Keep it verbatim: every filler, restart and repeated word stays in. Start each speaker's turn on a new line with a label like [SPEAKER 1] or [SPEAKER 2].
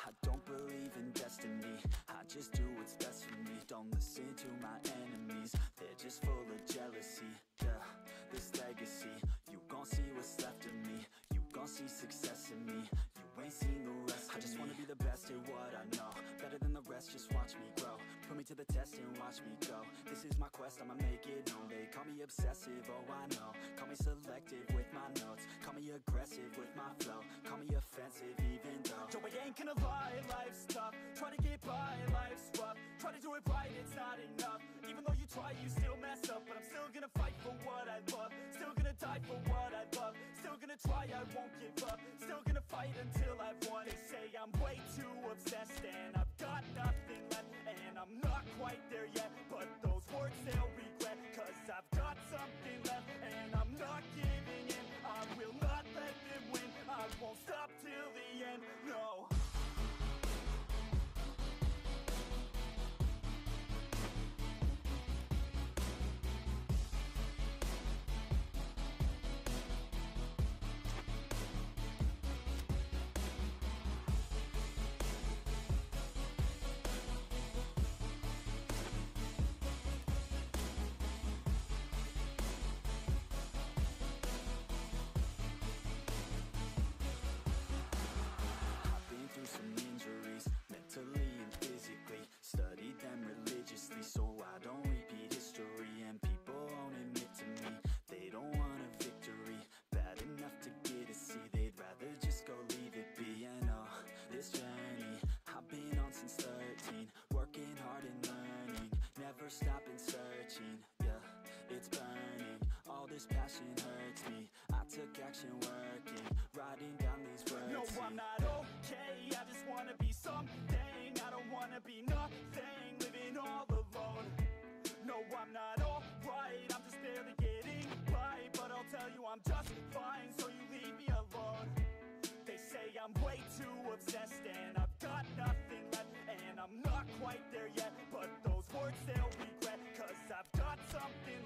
[SPEAKER 1] I don't believe in destiny, I just do what's best for me. Don't listen to my enemies, they're just full of jealousy. Yeah, this legacy, you gon' see what's left of me. You gon' see success in me, you ain't seen the rest of me. I just wanna be the best at what I know, better than the rest, just watch me grow. Put me to the test and watch me go. This is my quest, I'ma make it known. They call me obsessive, oh I know. Call me selective with my notes, call me aggressive with my flow, call me offensive even though Joe, I ain't gonna lie, life's tough. Try to get by, life's rough. Try to do it right, it's not enough. Even though you try, you still mess up. But I'm still gonna fight for what I love, still gonna die for what I love, still gonna try, I won't give up, still gonna fight until I've won. They say I'm way too obsessed and I've got nothing left, and I'm not quite there yet, but those words they'll regret, cause I've got something left and I'm not giving in. I will not let them win, I won't stop till the end, no. Studied them religiously so I don't repeat history. And people won't admit to me they don't want a victory bad enough to get a C. They'd rather just go leave it be. And oh, this journey I've been on since thirteen, working hard and learning, never stopping searching. Yeah, it's burning, all this passion hurts me. I took action working, writing down these words. No, I'm not okay, I just wanna be something. I don't wanna be nothing, living all alone. No, I'm not alright, I'm just barely getting by. But I'll tell you I'm just fine, so you leave me alone. They say I'm way too obsessed and I've got nothing left, and I'm not quite there yet, but those words they'll regret, cause I've got something